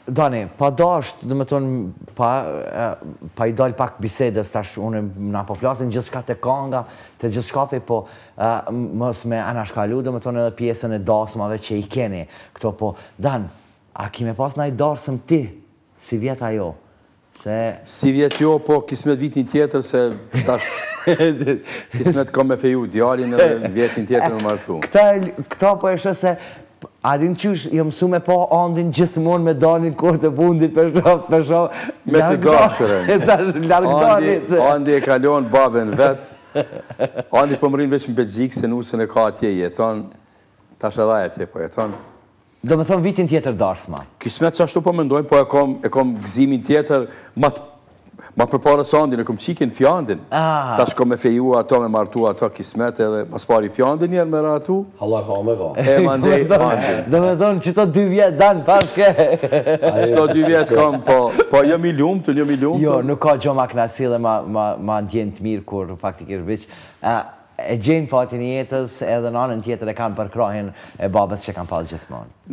Dani, pa dasht, dhe me tonë, pa i dal pak bisedës, tash unë na po flasin gjithë shka të kanga, të gjithë shkafi, po mos me anashkalu, dhe me tonë edhe pjesën e dasmave që i keni. Këto po, Dan, a kime pas na i darsëm ti, si vjet ajo? Si vjet jo, po kismet vitin tjetër, se tash kismet ka me feju djalin edhe vjetin tjetër me martu. Këta po e shë se adin qysh, jo mësu me pa andin gjithmonë me Danin kohë të fundit për shoh. Me të dashurën. Andi e kalon babën vetë. Andi po mërin veç në Belgjikë, se nusën e ka atje jeton. Tash edhe atje po jeton. Do me thonë vitin tjetër darsma. Kismet që ashtu po mendojmë, po e kom gëzimin tjetër, ma përpara së Andin, e kom qikin fjandin. Tash kom me feju ato, me martu ato kismet edhe mas pari fjandin njerë me ratu. Allah ka me ka. E ma ndej Andin. Do me thonë që to 2 vjetë Dan, paske. Qëto 2 vjetë kom, po jam i lumëtën, Jo, nuk ka gjo ma knasi dhe ma ndjenë të mirë kur faktikisht vëq. E gjenë fatin jetës edhe në anën tjetër e kanë përkrahin e babës që kanë pas gjithmonë.